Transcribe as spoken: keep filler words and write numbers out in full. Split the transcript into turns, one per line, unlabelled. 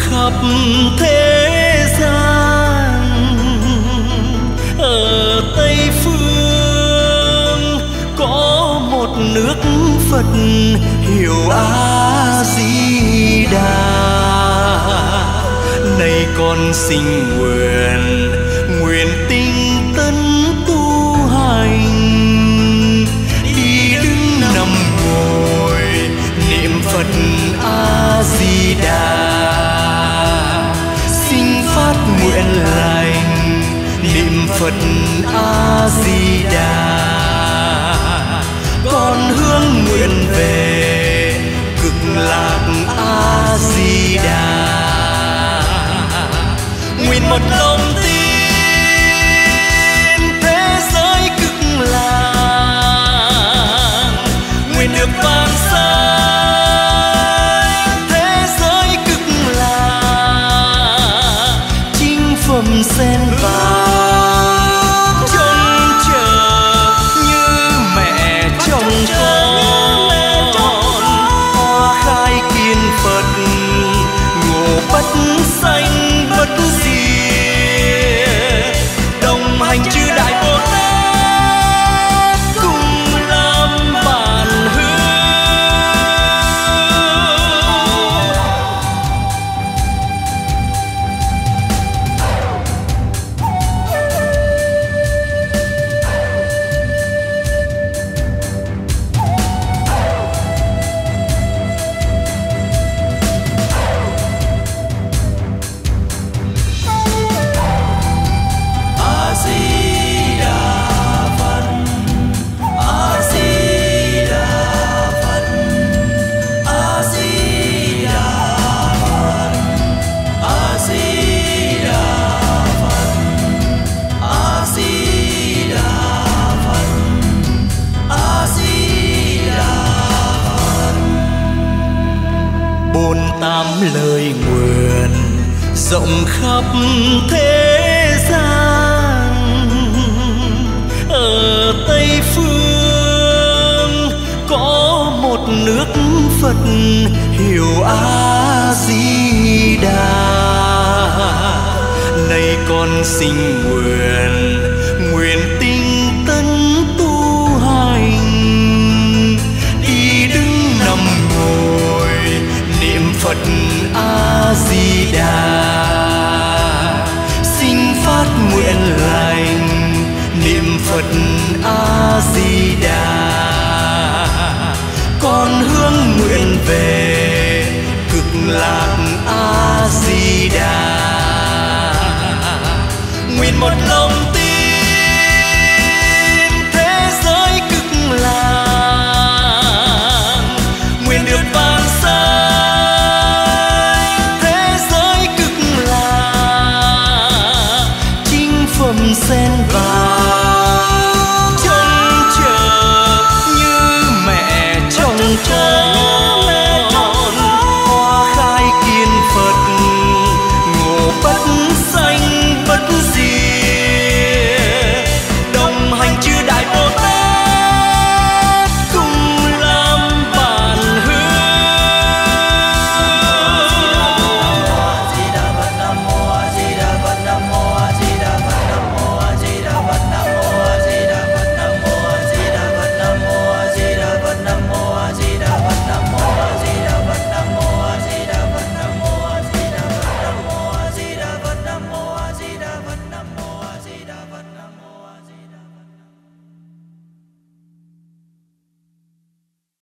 khắp thế gian. Ở Tây Phương có một nước Phật hiệu A Di Đà. Này con xin nguyện, nguyện tinh tấn tu hành, đi đứng nằm ngồi niệm Phật A Di Đà. Xin phát nguyện lành niệm Phật A Di Đà. Con hướng nguyện về cực lạc A Di Đà. Nguyện một lòng tin thế giới cực lạc, nguyện được vang sanh thế giới cực lạc. Chính phẩm sen vàng trông chờ như mẹ trông con, hoa khai kiên Phật ngộ bất sanh bất diệt. Đồng hành chư đại Bồ Tát cùng làm bạn hữu. Bốn tám lời nguyện rộng khắp thế gian. Ở Tây Phương có một nước Phật hiệu A Di Đà. Này con xin nguyện, nguyện tinh tấn tu hành, đi đứng nằm ngồi niệm Phật A Di Đà. Xin phát nguyện lành niệm Phật A Di Đà. Con hướng nguyện về cực lạc A Di Đà. Nguyện một lòng tin